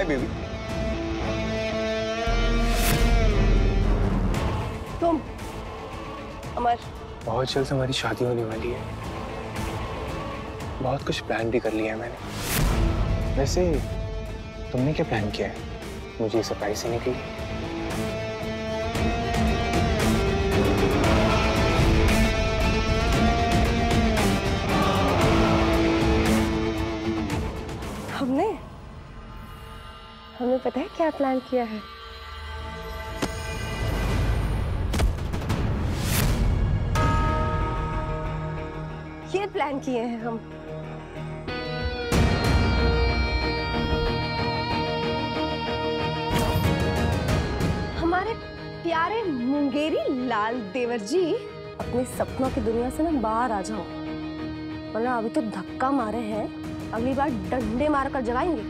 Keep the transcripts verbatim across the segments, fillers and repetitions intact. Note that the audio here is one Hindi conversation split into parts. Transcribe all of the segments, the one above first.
Hi baby. तुम अमर, बहुत जल्द हमारी शादी होने वाली है। बहुत कुछ प्लान भी कर लिया है मैंने। वैसे तुमने क्या प्लान किया है मुझे सरप्राइज देने के लिए? हमने हमें पता है क्या प्लान किया है? ये प्लान किए हैं हम। हमारे प्यारे मुंगेरी लाल देवर जी, अपने सपनों की दुनिया से ना बाहर आ जाओ, वरना अभी तो धक्का मारे हैं, अगली बार डंडे मारकर जगाएंगे।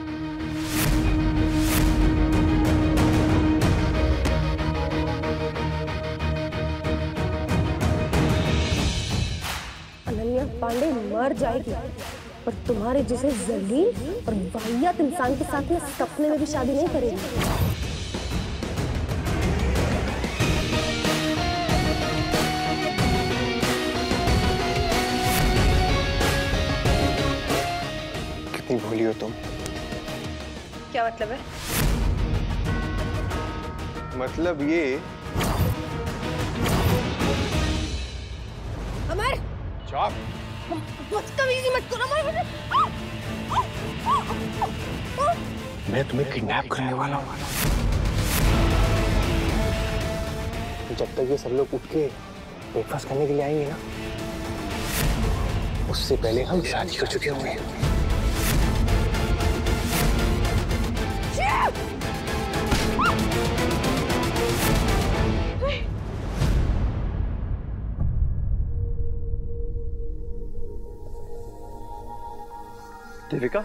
अनन्या पांडे मर जाएगी, पर तुम्हारे जैसे जलील और वाहियात इंसान के साथ में सपने में भी शादी नहीं करेगी। कितनी भोली हो तुम। क्या मतलब है? मतलब ये अमर, चौक बदतमीजी मत करो। मैं तुम्हें किडनैप करने वाला हूँ। जब तक ये सब लोग उठ के ब्रेकफास्ट करने के लिए आएंगे ना, उससे पहले हम शादी कर चुके होंगे। देविका,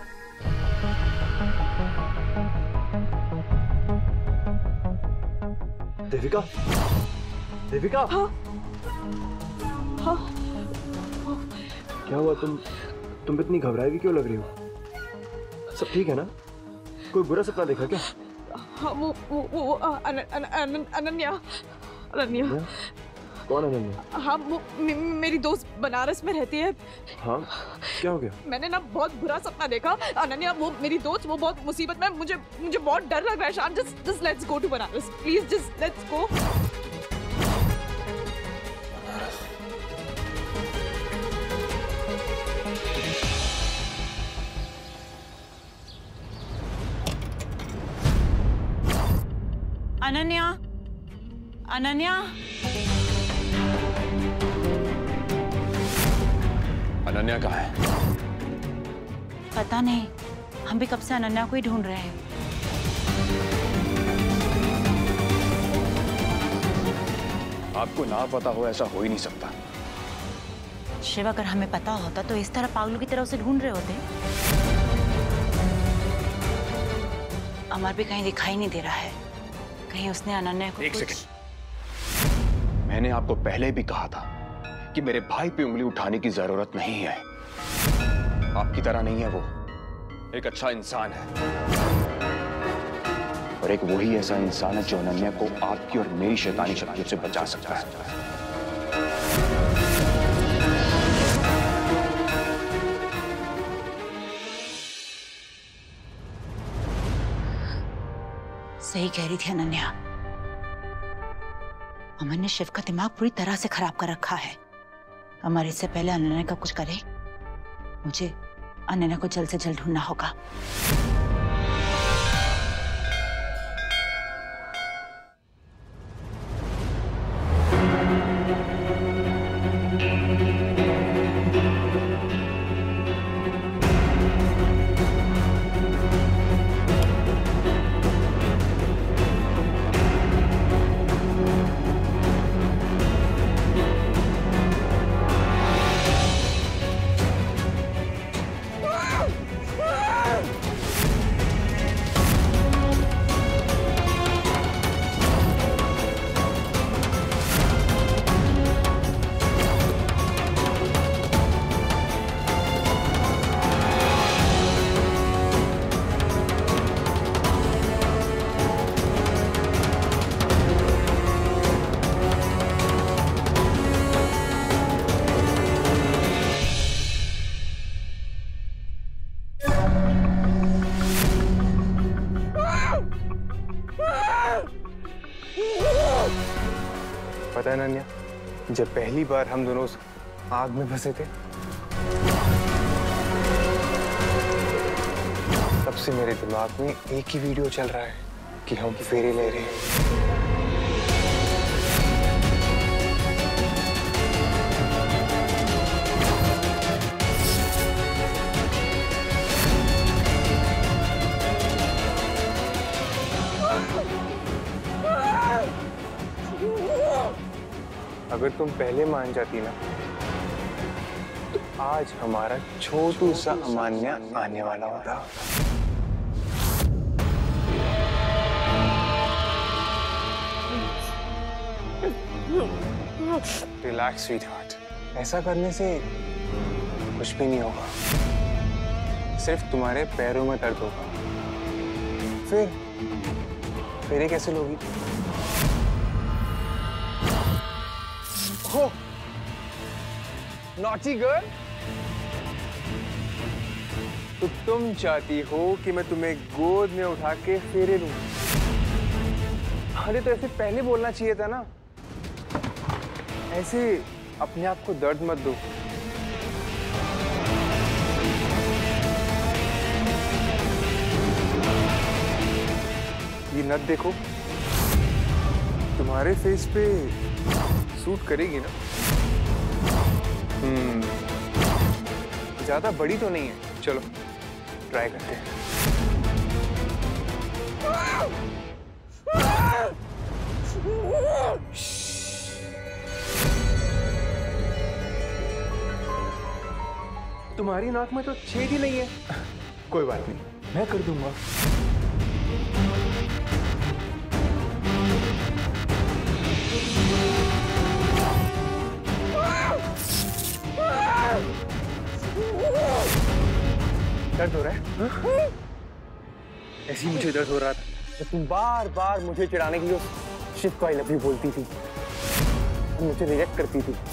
देविका, देविका। हाँ, हाँ। क्या हुआ? तुम तुम इतनी घबराई हुई क्यों लग रही हो? सब ठीक है ना? कोई बुरा सपना देखा क्या? हाँ, वो वो वो अन, अन, अन, अनन्या अनन्या। कौन अनन्या? हाँ, वो मे, मेरी दोस्त बनारस में रहती है। हाँ, क्या हो गया? मैंने ना बहुत बुरा सपना देखा। अनन्या, वो मेरी दोस्त, वो बहुत मुसीबत में। मुझे मुझे बहुत डर लग रहा है। Shaan, just just let's go to Banaras please, just let's go. Ananya, Ananya, Ananya कहाँ है? पता नहीं, हम भी कब से अनन्या को ही ढूंढ रहे हैं। आपको ना पता हो ऐसा हो ही नहीं सकता। शिव, अगर हमें पता होता तो इस तरह पागलों की तरह उसे ढूंढ रहे होते। अमर भी कहीं दिखाई नहीं दे रहा है। कहीं उसने अनन्या को एक कुछ... सेकंड, मैंने आपको पहले भी कहा था कि मेरे भाई पे उंगली उठाने की जरूरत नहीं है। आपकी तरह नहीं है वो, एक अच्छा इंसान है। और एक वही ऐसा इंसान है जो अनन्या को आपकी और मेरी शैतानी शक्तियों से बचा सकता है। सही कह रही थी अनन्या। अमर ने शिव का दिमाग पूरी तरह से खराब कर रखा है। अमर इससे पहले अनन्या का कुछ करे, मुझे अनन्या को जल्द से जल्द ढूंढना होगा। पता है नन्या, जब पहली बार हम दोनों उस आग में फंसे थे तब से मेरे दिमाग में एक ही वीडियो चल रहा है कि हम फेरे ले रहे हैं। अगर तुम पहले मान जाती ना तो आज हमारा छोटू सा अमान्या आने वाला होता। रिलैक्स स्वीटहार्ट, ऐसा करने से कुछ भी नहीं होगा, सिर्फ तुम्हारे पैरों में दर्द होगा। फिर फेरे कैसे लोगी? हो, नॉटी गर्ल, तो तुम चाहती हो कि मैं तुम्हें गोद में उठा के फेरे लूं? अरे तो ऐसे पहले बोलना चाहिए था ना। ऐसे अपने आप को दर्द मत दो। ये नथ देखो, तुम्हारे फेस पे सूट करेगी ना? हम्म, ज्यादा बड़ी तो नहीं है, चलो ट्राई करते हैं। तुम्हारी नाक में तो छेद ही नहीं है। कोई बात नहीं, मैं कर दूंगा। दर्द हो रहा है? हाँ? ऐसे ही मुझे दर्द हो रहा था तो तुम बार बार मुझे चिढ़ाने के लिए शिव को आई लव यू बोलती थी और मुझे रिजेक्ट करती थी।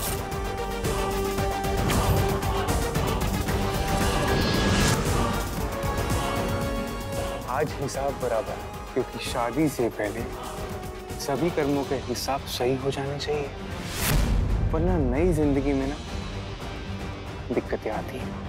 आज हिसाब बराबर, क्योंकि शादी से पहले सभी कर्मों के हिसाब सही हो जाने चाहिए, वरना नई जिंदगी में ना दिक्कतें आती हैं।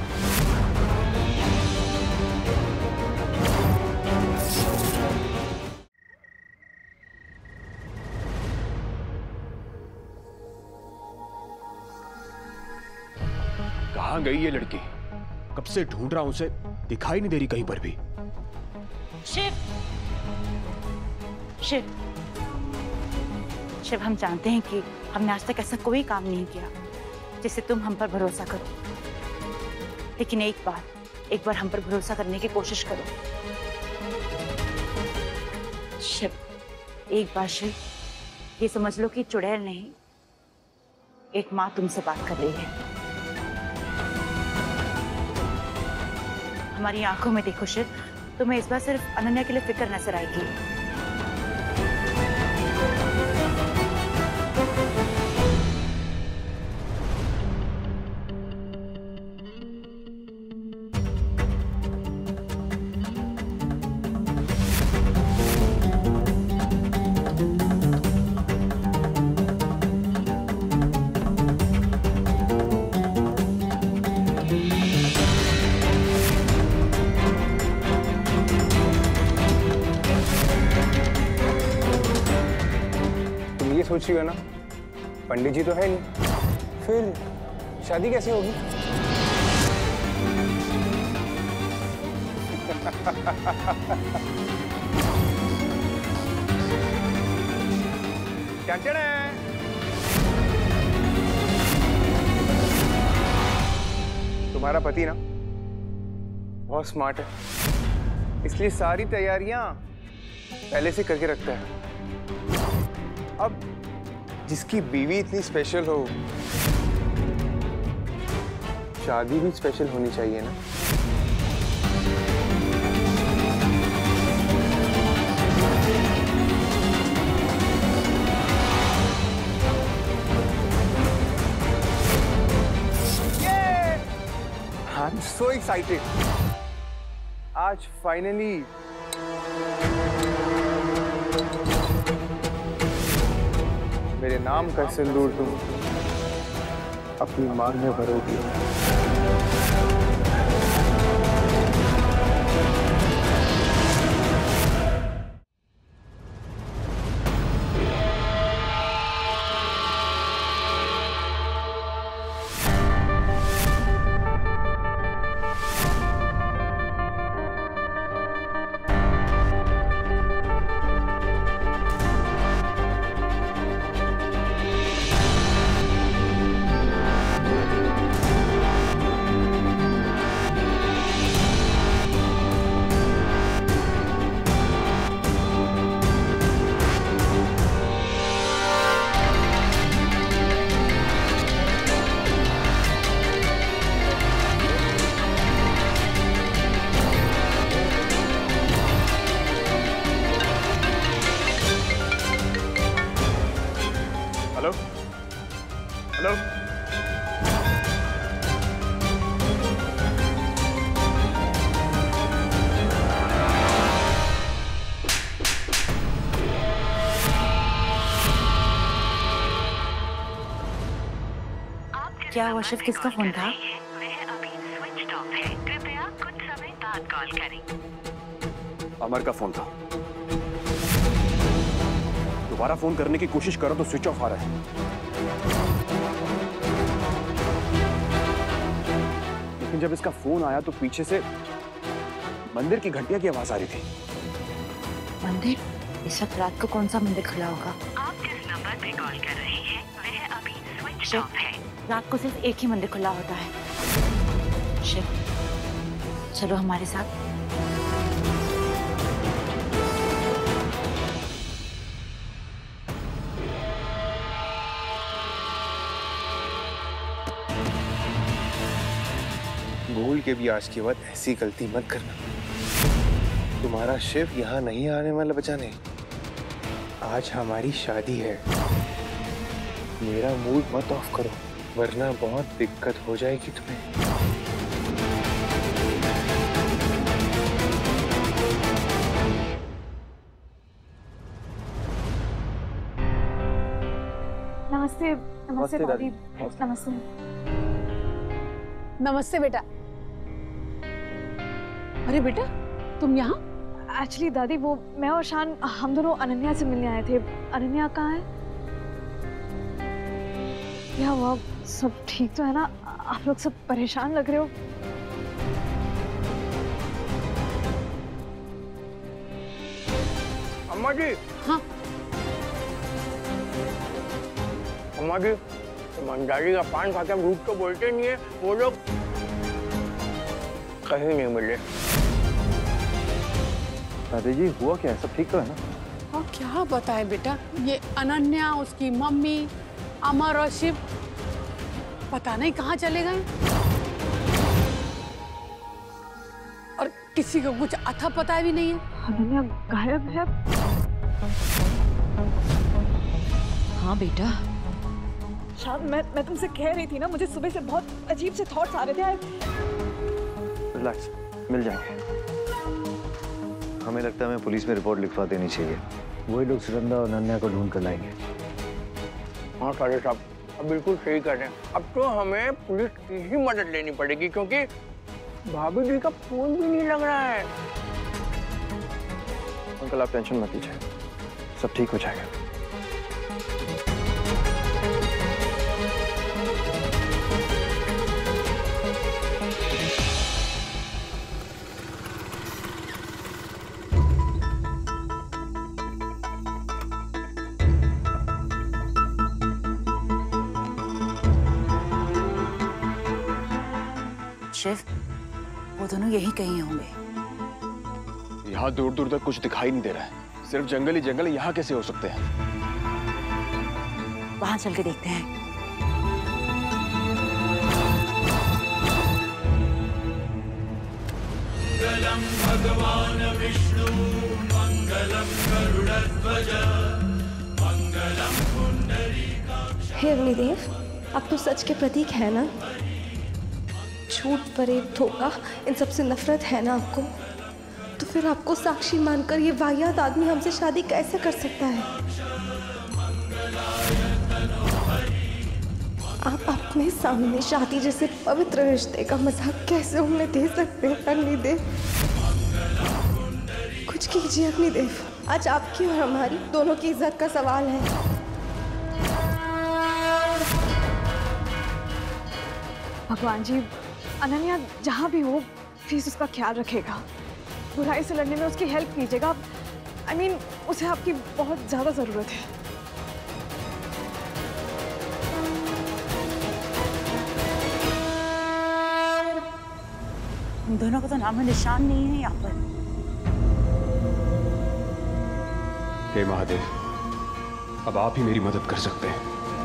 कहाँ गई ये लड़की? कब से ढूंढ रहा हूं उसे, दिखाई नहीं दे रही कहीं पर भी। शिव, शिव, शिव, हम जानते हैं कि हमने आज तक ऐसा कोई काम नहीं किया जिससे तुम हम पर भरोसा करो, लेकिन एक बार, एक बार हम पर भरोसा करने की कोशिश करो। शिव, एक बार शिव, ये समझ लो कि चुड़ैल नहीं, एक माँ तुमसे बात कर रही है। हमारी आंखों में देखो शिव, तुम्हें इस बार सिर्फ अनन्या के लिए फिक्र नजर आएगी। सोच रही हो ना, पंडित जी तो है नहीं, फिर शादी कैसे होगी? क्या है? तुम्हारा पति ना बहुत स्मार्ट है, इसलिए सारी तैयारियां पहले से करके रखता है। अब जिसकी बीवी इतनी स्पेशल हो, शादी भी स्पेशल होनी चाहिए ना। I am so excited. आज फाइनली मेरे नाम का सिंदूर तुम अपनी मांग में भरोगी। हेलो हेलो क्या हुआ शिव, किसका फोन था? वह अभी स्विच ऑफ है, कृपया कुछ समय बाद कॉल करें। अमर का फोन था। दोबारा फोन करने की कोशिश करो तो स्विच ऑफ आ रहा है। लेकिन जब इसका फोन आया तो पीछे से मंदिर की घंटियां की आवाज आ रही थी। मंदिर? इस वक्त रात को कौन सा मंदिर खुला होगा? आप जिस नंबर पे कॉल कर रहे हैं वह अभी स्विच शिव, ऑफ है। रात को सिर्फ एक ही मंदिर खुला होता है। शिव, चलो हमारे साथ। भूल के भी आज के बाद ऐसी गलती मत करना। तुम्हारा शिव यहाँ नहीं आने वाला बचाने। आज हमारी शादी है। मेरा मूड मत ऑफ करो वरना बहुत दिक्कत हो जाएगी तुम्हें। नमस्ते नमस्ते दादी। नमस्ते नमस्ते बेटा। अरे बेटा तुम यहाँ? एक्चुअली दादी वो मैं और शान हम दोनों अनन्या से मिलने आए थे। अनन्या कहाँ है? क्या हुआ? सब ठीक तो है ना? आप लोग सब परेशान लग रहे हो। अम्मा जी। हाँ अम्मा जी, ईमानदारी का पान खा के हम झूठ तो बोलते नहीं है। वो लोग कहीं नहीं मिले। दादी जी हुआ क्या है? सब ठीक तो है ना? और क्या बताए बेटा, ये अनन्या, उसकी मम्मी, अमर और शिव पता नहीं कहाँ चले गए और किसी को कुछ अथा पता भी नहीं है। अनन्या गायब है। हाँ बेटा। शान मैं मैं तुमसे कह रही थी ना, मुझे सुबह से बहुत अजीब से थॉट्स आ रहे थे। रिलैक्स, मिल जाएंगे। हमें लगता है हमें पुलिस में रिपोर्ट लिखवा देनी चाहिए। वही लोग सुनंदा और अनन्या को ढूंढ कर लाएंगे। हाँ खालिद साहब, अब बिल्कुल सही कर रहे हैं। अब तो हमें पुलिस की ही मदद लेनी पड़ेगी क्योंकि भाभी जी का फोन भी नहीं लग रहा है। अंकल आप टेंशन मत लीजिए, सब ठीक हो जाएगा। शिव, वो दोनों यही कहीं होंगे। यहाँ दूर दूर तक कुछ दिखाई नहीं दे रहा है, सिर्फ जंगल ही जंगल। यहाँ कैसे हो सकते हैं? वहां चल के देखते हैं। मंगलम भगवान विष्णु मंगलम गरुड़ध्वज मंगलम पुंडरीकाक्ष। हे अग्निदेव, आप तो सच के प्रतीक है ना? झूठ, फरेब, धोखा, इन सब से नफरत है ना आपको? तो फिर आपको साक्षी मानकर ये वाहियात आदमी हमसे शादी कैसे कर सकता है? आप अपने सामने शादी जैसे पवित्र रिश्ते का मजाक कैसे उन्हें दे सकते हैं अग्निदेव? कुछ कीजिए अग्निदेव, आज आपकी और हमारी दोनों की इज्जत का सवाल है। भगवान जी, अनन्या जहाँ भी हो प्लीज उसका ख्याल रखेगा, बुराई से लड़ने में उसकी हेल्प कीजिएगा। आई I मीन mean, उसे आपकी बहुत ज्यादा जरूरत है। हम दोनों का तो नाम निशान नहीं है यहाँ पर। हे महादेव, अब आप ही मेरी मदद कर सकते हैं।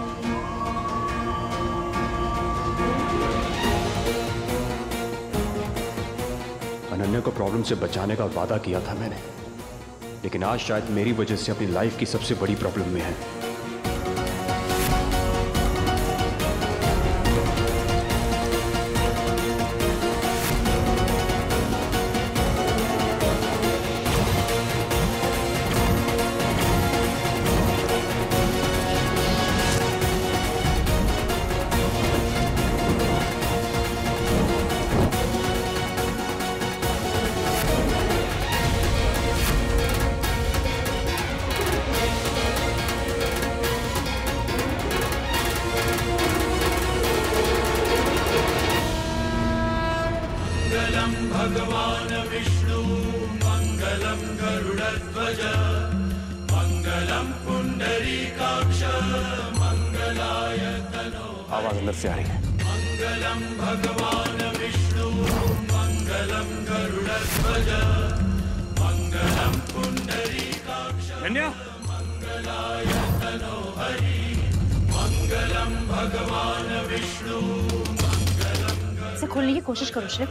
अनन्या को प्रॉब्लम से बचाने का वादा किया था मैंने, लेकिन आज शायद मेरी वजह से अपनी लाइफ की सबसे बड़ी प्रॉब्लम में है। भगवान विष्णु मंगलम गरुड़ध्वज मंगलम पुंडरीकाक्ष मंगलाय तनो। आवाज अंदर से आ रही है। मंगलम भगवान विष्णु मंगलम गरुड़ध्वज मंगलम पुंडरीकाक्ष मंगलाय तनो हरि मंगलम भगवान विष्णु। इसे खोलने की कोशिश करो शिव।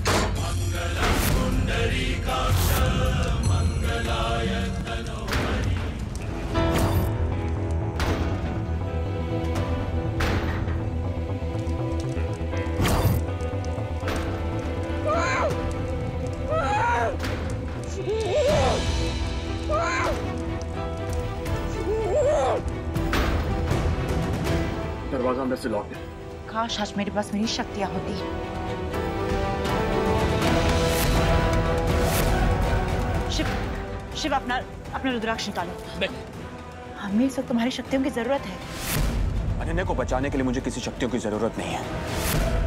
दरवाजा अंदर से लॉक है। काश आज मेरे पास मेरी शक्तियां होती। शिव, शिव अपना अपना रुद्राक्ष निकालो। हमें इस वक्त तुम्हारी शक्तियों की जरूरत है। अनन्या को बचाने के लिए मुझे किसी शक्तियों की जरूरत नहीं है।